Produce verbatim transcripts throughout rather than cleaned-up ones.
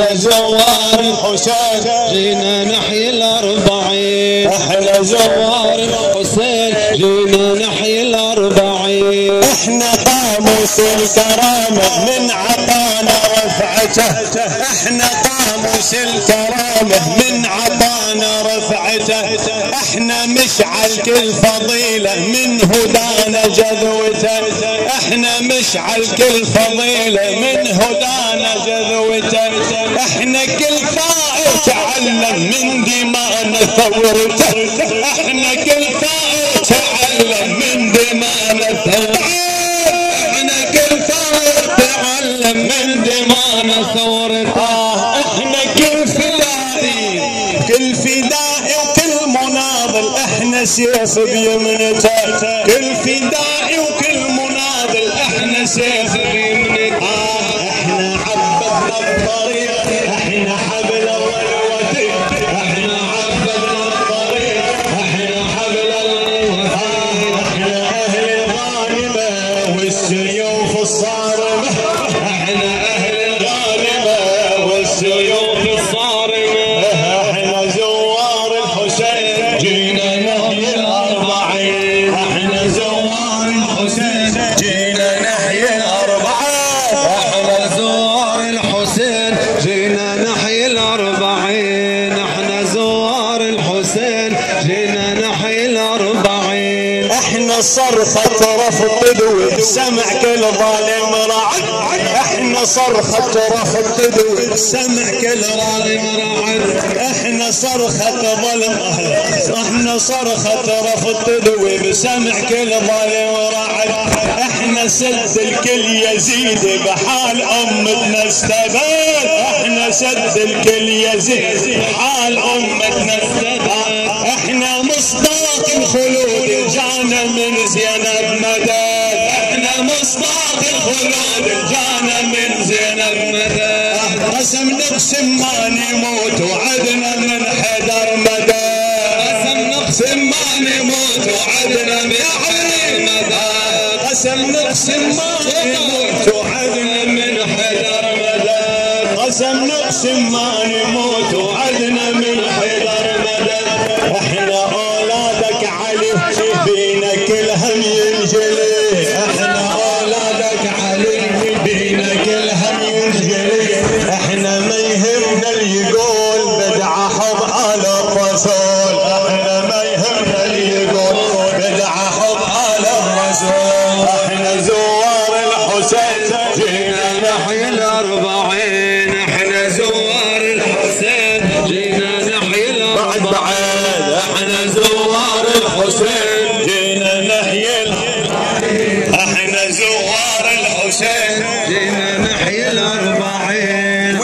احنا زوار الحسين جينا نحيي الأربعين، احنا زوار الحسين جينا نحيي الأربعين. احنا قاموس الكرامة من عطانا رفعته، احنا قاموس الكرامة من عطانا رفعته، احنا مشعل كل فضيلة من هدانا جذوته، احنا مشعل كل فضيلة من هدانا جذوته، احنا كل ثائر تعلم من دمانا ثورته، احنا كل ثائر تعلم من دمانا ثورته، احنا كل ثائر تعلم من دمانا ثورته، احنا كل فدائي كل فدائي وكل مناضل احنا سيف بيمنته، كل فدائي وكل مناضل احنا سيف بيمنته، احنا عبدنا الطريق احنا حبل الوثيق، احنا عبدنا الطريق احنا حبل الوثيق، احنا اهل الغانمة والسيوف الصارمة، احنا اهل الغانمة والسيوف الصارمة، احنا زوار الحسين جينا نحيي الأربعين، احنا زوار الحسين جينا نحيي الأربعين، احنا زوار الحسين جينا نحيي الأربعين، احنا زوار الحسين جينا نحيي الأربعين، احنا صرخة رفض بسمع كل ظالم رعد، احنا صرخة رفض بسمع كل ظالم رعد، احنا صرخة ظلم احنا صرخة رفض بسمع كل ظالم رعد، احنا سد الكل يزيد بحال امتنا استباد، احنا سد الكل يزيد بحال امتنا استباد، احنا مصداق الخلود جانا من زينب مدد، احنا مصداق الخلود جانا من زينب مدد، قسم نقسم ما نموت وعدنا من حدر مدد، قسم نقسم ما نموت وعدنا من حدر مدد، قسم نقسم ما نموت وعدنا من حدر مدد، قسم نقسم ما نموت وعدنا من حدر مدد، احنا اولادك علي بينا كل هم ينجلي، احنا اولادك علي بينا كل هم ينجلي، احنا ما يهمنا اللي يقول بدعة حب على الرسول، احنا ما يهمنا اللي يقول بدعة حب على الرسول، احنا زوار الحسين جينا نحيي الأربعين، احنا زوار الحسين جينا نحيي الأربعين، احنا زوار الحسين جينا نحيي الأربعين، احنا زوار الحسين جينا نحيي الأربعين،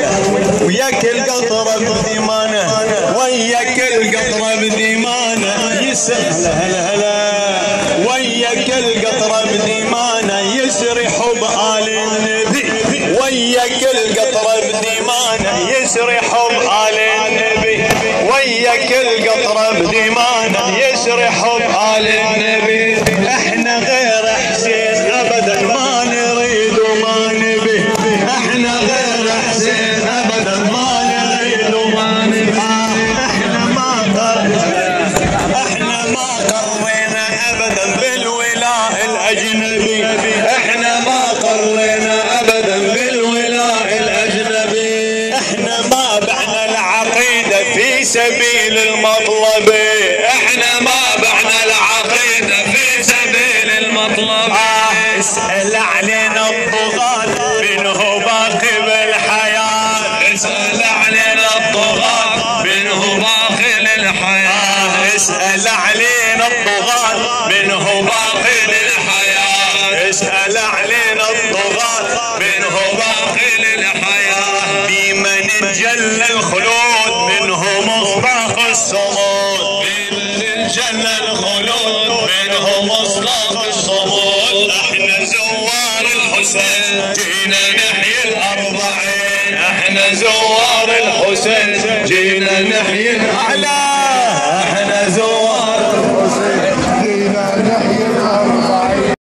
وياك القطرة بديمانة وياك القطرة بديمانة يسري هلا هلا، وياك القطرة بديمانة يسري حب آل النبي، وياك القطرة بديمانة يسري حب آل النبي، وياك القطرة بديمانة يسري حب آل النبي، احنا غير حسين ابدا ما نريد وما نبي، احنا غير حسين ابدا ما نريد وما نبي، احنا ما قررنا احنا ما قررنا ابدا بالولاء الاجنبي، احنا ما قررنا ابدا بالولاء الاجنبي، احنا ما بعنا العقيدة في سبيل المطلب، احنا ما بعنا العقيدة في سبيل المطلب، آه اسأل علينا الطغاة منه باقي بالحياة، اسأل علينا الطغاة منه باقي للحياة، اسأل علينا الطغاة منه باقي للحياة، اسأل علينا الطغاة منه باقي للحياة، بمن انجل الخلود منه مصداق الصمود، بمن انجل الخلود منه مصداق الصمود، احنا زوار الحسين جينا نحيي الأربعين، احنا زوار الحسين جينا نحيي الأعلى.